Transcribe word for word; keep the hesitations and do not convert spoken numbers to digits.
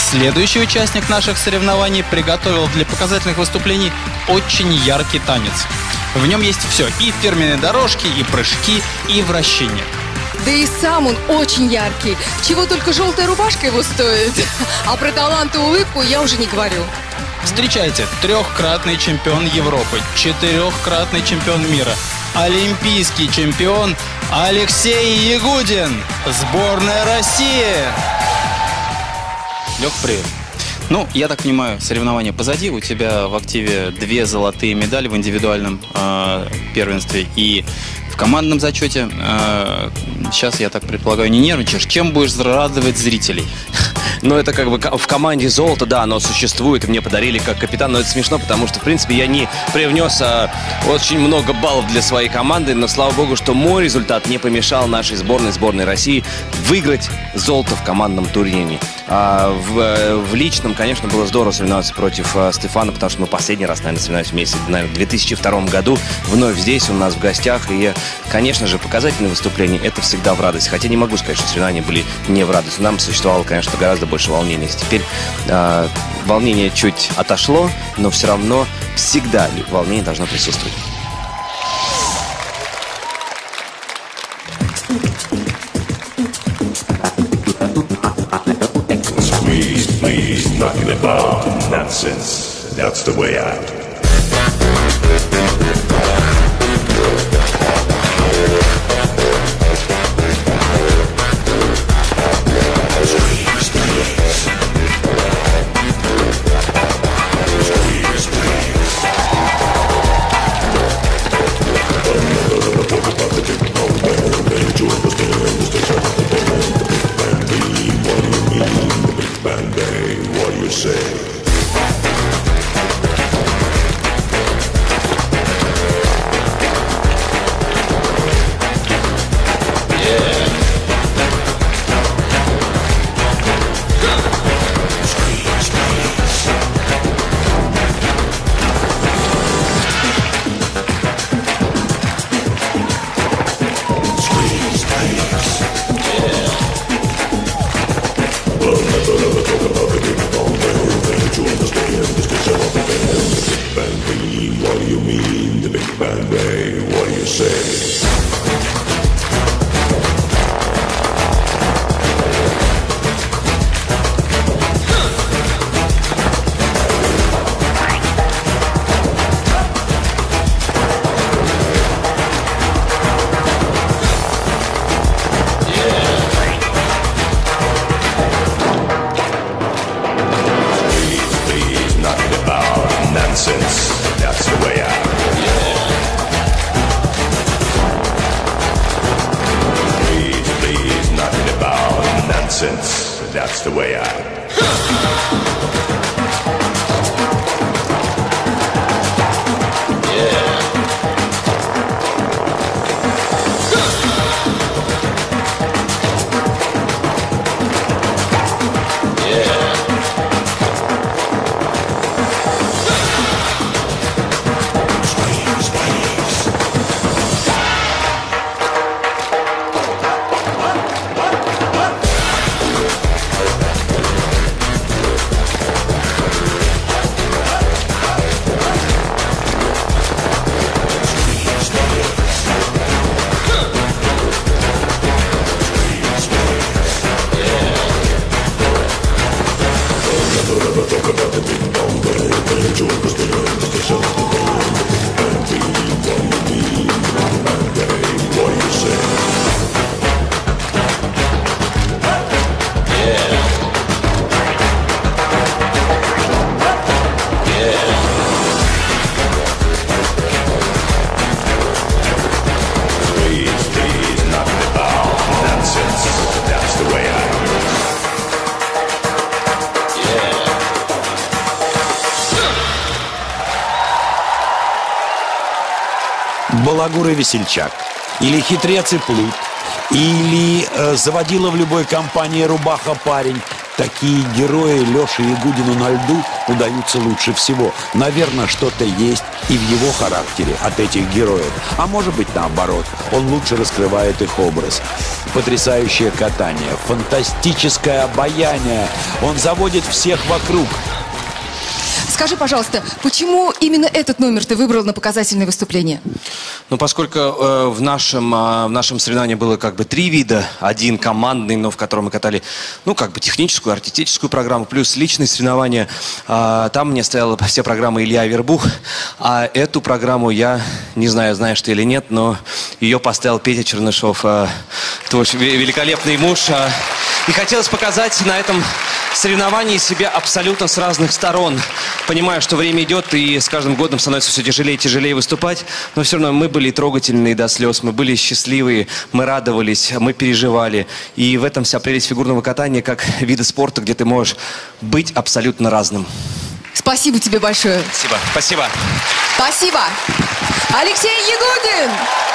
Следующий участник наших соревнований приготовил для показательных выступлений очень яркий танец. В нем есть все: и фирменные дорожки, и прыжки, и вращения. Да и сам он очень яркий. Чего только желтая рубашка его стоит. А про талант и улыбку я уже не говорю. Встречайте, трехкратный чемпион Европы, четырехкратный чемпион мира, олимпийский чемпион Алексей Ягудин, сборная России. Лех, привет. Ну, я так понимаю, соревнования позади. У тебя в активе две золотые медали в индивидуальном э, первенстве и в командном зачете. Э, сейчас, я так предполагаю, не нервничаешь. Чем будешь радовать зрителей? Но это как бы в команде золото, да, оно существует, и мне подарили как капитан, но это смешно, потому что, в принципе, я не привнес а, очень много баллов для своей команды, но слава богу, что мой результат не помешал нашей сборной, сборной России выиграть золото в командном турнире. А в, в личном, конечно, было здорово соревноваться против а, Стефана, потому что мы последний раз, наверное, соревновались вместе, наверное, в две тысячи втором году, вновь здесь, у нас в гостях, и, конечно же, показательные выступления, это всегда в радость, хотя не могу сказать, что соревнования были не в радость, нам существовало, конечно, гораздо больше волнения. Теперь э, волнение чуть отошло, но все равно всегда волнение должно присутствовать. Squeeze, please, knocking about nonsense. That's the way out. That's the way out. Балагур и весельчак, или хитрец и плут, или э, заводила в любой компании рубаха парень, Такие герои Леше Ягудину на льду удаются лучше всего. Наверное, что-то есть и в его характере от этих героев. А может быть, наоборот, он лучше раскрывает их образ. Потрясающее катание, фантастическое обаяние. Он заводит всех вокруг. Скажи, пожалуйста, почему именно этот номер ты выбрал на показательное выступление? Ну, поскольку э, в, нашем, э, в нашем соревновании было как бы три вида. Один командный, но в котором мы катали, ну, как бы техническую, артистическую программу, плюс личные соревнования. Э, там мне стояла все программы Илья Авербух. А эту программу я, не знаю, знаешь ты или нет, но ее поставил Петя Чернышов, э, твой великолепный муж. Э, и хотелось показать на этом соревновании себя абсолютно с разных сторон. Понимаю, что время идет, и с каждым годом становится все тяжелее и тяжелее выступать, но все равно мы были трогательные до слез, мы были счастливые, мы радовались, мы переживали. И в этом вся прелесть фигурного катания, как вида спорта, где ты можешь быть абсолютно разным. Спасибо тебе большое. Спасибо. Спасибо. Спасибо. Алексей Ягудин!